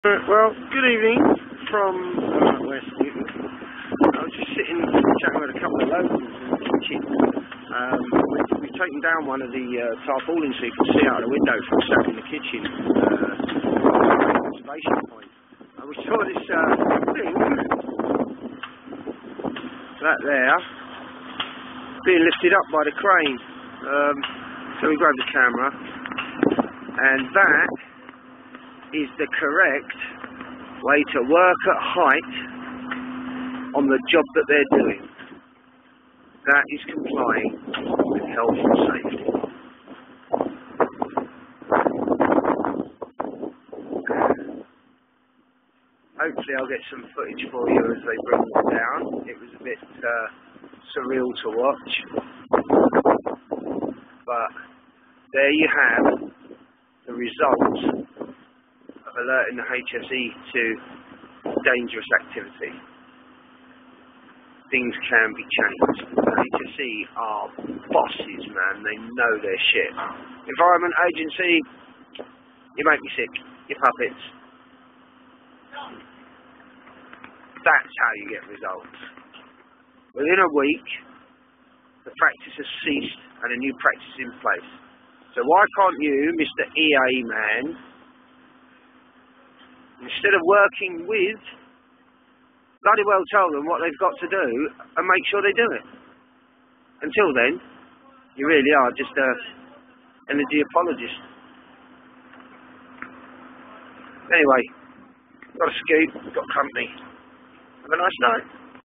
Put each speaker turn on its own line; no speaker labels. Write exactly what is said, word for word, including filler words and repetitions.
Uh, well, good evening from uh, West Newton. I was just sitting chatting with a couple of locals in the kitchen. Um, we, we've taken down one of the uh, tarpaulins so you can see out of the window from sat in the kitchen. Uh, observation point. And we saw this uh, thing, that there, being lifted up by the crane. Um, so we grabbed the camera, and that is the correct way to work at height on the job that they're doing. That is complying with health and safety. Hopefully I'll get some footage for you as they bring them down. It was a bit uh, surreal to watch. But there you have the results of alerting the H S E to dangerous activity. Things can be changed. The H S E are bosses, man. They know their shit. Environment Agency, you make me sick. You puppets. That's how you get results. Within a week, the practice has ceased and a new practice is in place. So why can't you, Mister E A man, instead of working with, bloody well tell them what they've got to do and make sure they do it. Until then, you really are just a energy apologist. Anyway, got a scoop, got company. Have a nice night.